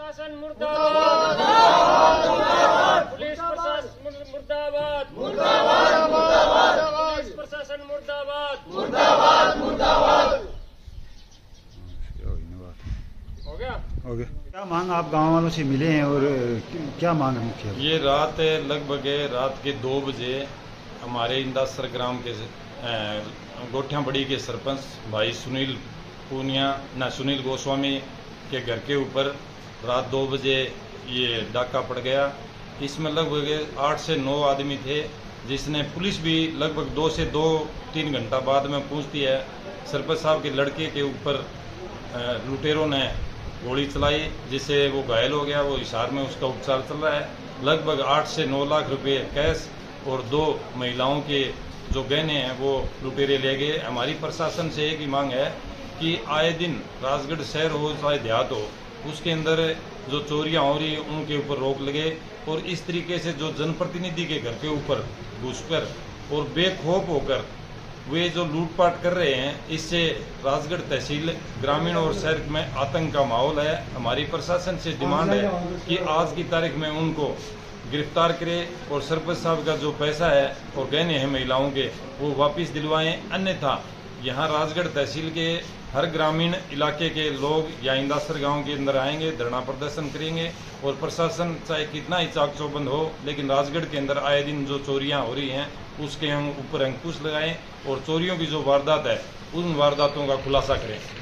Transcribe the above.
प्रशासन मुर्दाबाद, पुलिस प्रशासन मुर्दाबाद, पुलिस प्रशासन मुर्दाबाद। हो गया। क्या मांग आप गांव वालों से मिले हैं और क्या मांग है मुख्य? ये रात लगभग रात के 2 बजे हमारे इंदासर ग्राम के गोठिया बड़ी के सरपंच भाई सुनील गोस्वामी के घर के ऊपर रात 2 बजे ये डाका पड़ गया। इसमें लगभग 8 से 9 आदमी थे, जिसने पुलिस भी लगभग 2 से 2-3 घंटा बाद में पहुंचती है। सरपंच साहब के लड़के के ऊपर लुटेरों ने गोली चलाई, जिससे वो घायल हो गया। वो हिसार में उसका उपचार चल रहा है। लगभग 8 से 9 लाख रुपए कैश और 2 महिलाओं के जो गहने हैं वो लुटेरे ले गए। हमारी प्रशासन से एक ही मांग है कि आए दिन राजगढ़ शहर हो चाहे देहात हो, उसके अंदर जो चोरियां हो रही उनके ऊपर रोक लगे और इस तरीके से जो जनप्रतिनिधि के घर के ऊपर घुसकर और बेखौफ होकर वे जो लूटपाट कर रहे हैं, इससे राजगढ़ तहसील ग्रामीण और शहर में आतंक का माहौल है। हमारी प्रशासन से डिमांड है कि आज की तारीख में उनको गिरफ्तार करे और सरपंच साहब का जो पैसा है और गहने हैं महिलाओं के वो वापस दिलवाएं। अन्यथा यहाँ राजगढ़ तहसील के हर ग्रामीण इलाके के लोग या इंदासर गांव के अंदर आएंगे, धरना प्रदर्शन करेंगे और प्रशासन चाहे कितना ही चाक चौबंद हो, लेकिन राजगढ़ के अंदर आए दिन जो चोरियां हो रही हैं उसके हम ऊपर अंकुश लगाएं और चोरियों की जो वारदात है उन वारदातों का खुलासा करें।